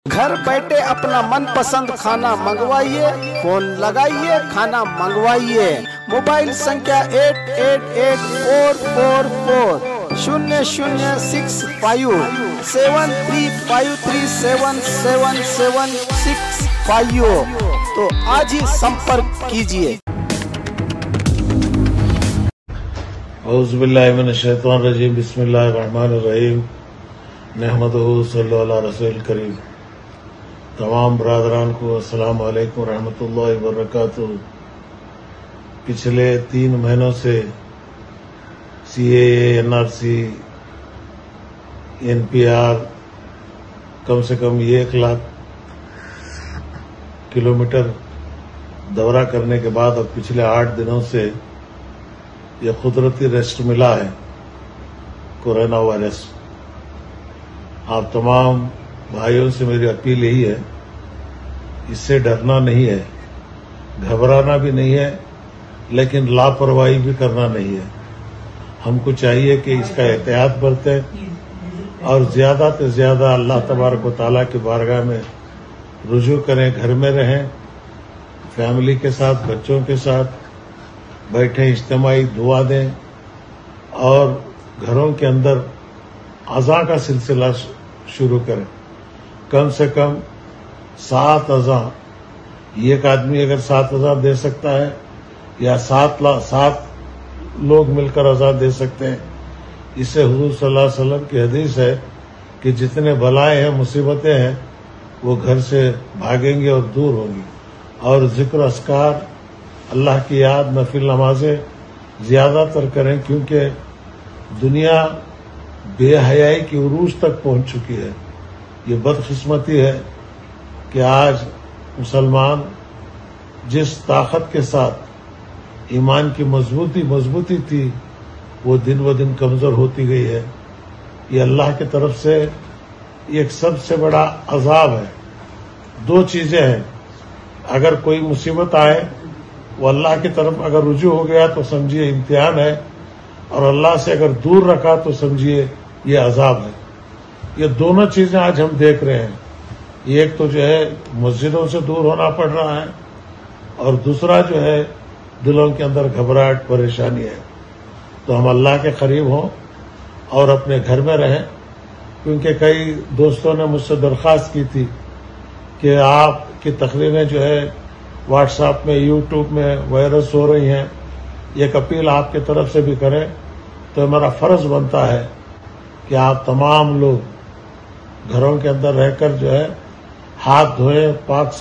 घर बैठे अपना मन पसंद खाना मंगवाइए, फोन लगाइए, खाना मंगवाइए। मोबाइल संख्या 8844404353377765। तो आज ही संपर्क कीजिए। औज़ुबिल्लाहि मिनश्शैतानिर्रजीम, बिस्मिल्लाहिर्रहमानिर्रहीम, नहमदुहु सल्लल्लाहु अला रसूलिल करीम। तमाम बरादरान को अस्सलाम वालेकुम रहमतुल्लाहि व बरकातुहू। पिछले 3 महीनों से CAA, NRC, NPR कम से कम 1 लाख किलोमीटर दौरा करने के बाद अब पिछले 8 दिनों से यह कुदरती रेस्ट मिला है कोरोना वायरस। आप तमाम भाइयों से मेरी अपील यही है, इससे डरना नहीं है, घबराना भी नहीं है, लेकिन लापरवाही भी करना नहीं है। हमको चाहिए कि इसका एहतियात बरतें और ज्यादा से ज्यादा अल्लाह तबारक व तआला की बारगाह में रुजू करें, घर में रहें, फैमिली के साथ, बच्चों के साथ बैठे इज्तिमाई दुआ दें और घरों के अंदर अज़ा का सिलसिला शुरू करें। कम से कम 7 अज़ा, एक आदमी अगर 7 अज़ा दे सकता है या 7 लोग मिलकर अज़ा दे सकते हैं, इससे हुज़ूर सल्लल्लाहु अलैहि वसल्लम की हदीस है कि जितने बलाएं हैं, मुसीबतें हैं, वो घर से भागेंगे और दूर होंगी। और जिक्र अस्कार, अल्लाह की याद, नफिल नमाजें ज्यादातर करें, क्योंकि दुनिया बेहयाई की उरूज तक पहुंच चुकी है। ये बदकिस्मती है कि आज मुसलमान जिस ताकत के साथ ईमान की मजबूती थी, वो दिन ब दिन कमजोर होती गई है। ये अल्लाह की तरफ से एक सबसे बड़ा अजाब है। 2 चीजें हैं, अगर कोई मुसीबत आए, वो अल्लाह की तरफ अगर रुजू हो गया तो समझिए इम्तिहान है, और अल्लाह से अगर दूर रखा तो समझिए ये अजाब है। ये दोनों चीजें आज हम देख रहे हैं। एक तो जो है मस्जिदों से दूर होना पड़ रहा है, और दूसरा जो है दिलों के अंदर घबराहट, परेशानी है। तो हम अल्लाह के करीब हों और अपने घर में रहें, क्योंकि कई दोस्तों ने मुझसे दरख्वास्त की थी कि आपकी तकरीरें जो है व्हाट्सएप में, यूट्यूब में वायरस हो रही हैं, एक अपील आपके तरफ से भी करें। तो हमारा फर्ज बनता है कि आप तमाम लोग घरों के अंदर रहकर जो है हाथ धोएं,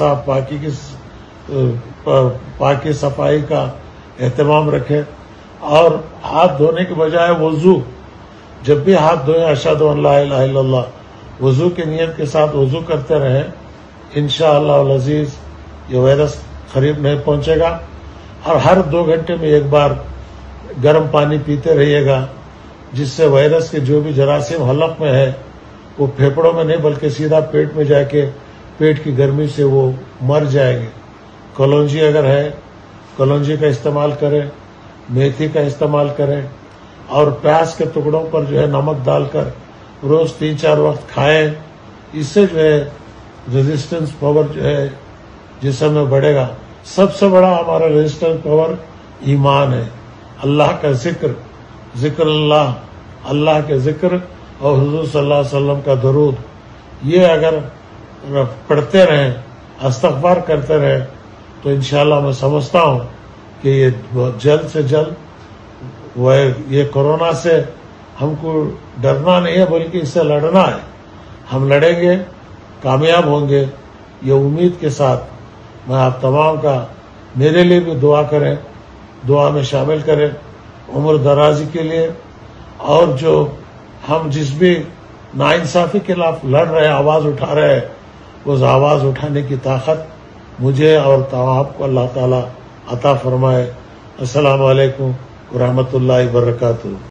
पाकी सफाई का एहतमाम रखें, और हाथ धोने के बजाय वजू, जब भी हाथ धोएं अशहदु अल्ला इलाहा इल्लल्लाह वजू की नियत के साथ वजू करते रहें। इंशाअल्लाह अज़ीज ये वायरस करीब नहीं पहुंचेगा। और हर 2 घंटे में एक बार गर्म पानी पीते रहिएगा, जिससे वायरस के जो भी जरासीम हलक में है वो फेफड़ों में नहीं बल्कि सीधा पेट में जाके पेट की गर्मी से वो मर जाएंगे। कलौंजी अगर है, कलौंजी का इस्तेमाल करें, मेथी का इस्तेमाल करें, और प्याज के टुकड़ों पर जो है नमक डालकर रोज 3-4 वक्त खाएं। इससे जो है रेजिस्टेंस पावर जो है जिस्म में बढ़ेगा। सबसे बड़ा हमारा रेजिस्टेंस पावर ईमान है, अल्लाह का जिक्र अल्लाह के जिक्र और हुजूर सल्लल्लाहु अलैहि वसल्लम का दरूद। ये अगर पढ़ते रहें, इस्तग़फ़ार करते रहें, तो इंशाअल्लाह मैं समझता हूँ कि ये जल्द से जल्द ये कोरोना से हमको डरना नहीं है, बल्कि इससे लड़ना है। हम लड़ेंगे, कामयाब होंगे, ये उम्मीद के साथ मैं आप तमाम का, मेरे लिए भी दुआ करें, दुआ में शामिल करें उम्र दराजी के लिए। और जो हम जिस भी नाइंसाफी के खिलाफ लड़ रहे हैं, आवाज उठा रहे हैं, उस आवाज उठाने की ताकत मुझे और आपको अल्लाह ताला अता फरमाए। अस्सलाम वालेकुम व रहमतुल्लाहि व बरकातुहू।